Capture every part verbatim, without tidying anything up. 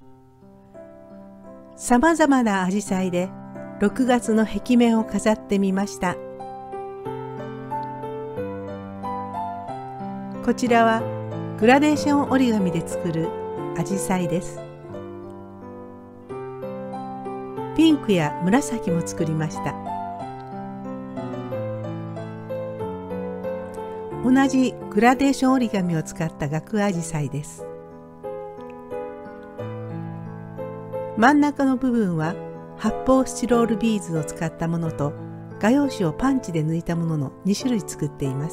さまざまなアジサイでろくがつの壁面を飾ってみました。こちらはグラデーション折り紙で作るアジサイです。ピンクや紫も作りました。同じグラデーション折り紙を使った額アジサイです。真ん中の部分は発泡スチロールビーズを使ったものと画用紙をパンチで抜いたもののに種類作っています。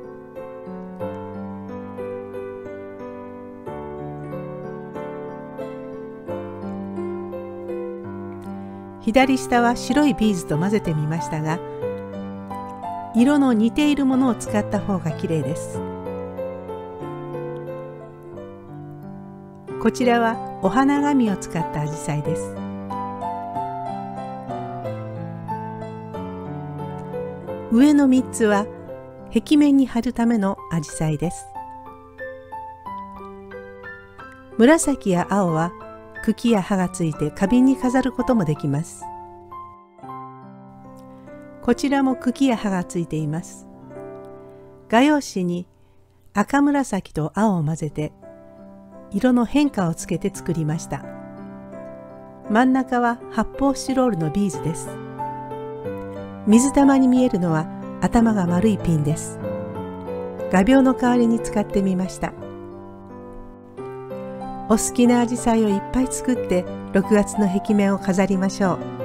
左下は白いビーズと混ぜてみましたが、色の似ているものを使った方が綺麗です。こちらはお花紙を使ったアジサイです。上のみっつは壁面に貼るためのアジサイです。紫や青は茎や葉がついて花瓶に飾ることもできます。こちらも茎や葉がついています。画用紙に赤紫と青を混ぜて色の変化をつけて作りました。真ん中は発泡スチロールのビーズです。水玉に見えるのは頭が丸いピンです。画鋲の代わりに使ってみました。お好きなアジサイをいっぱい作ってろくがつの壁面を飾りましょう。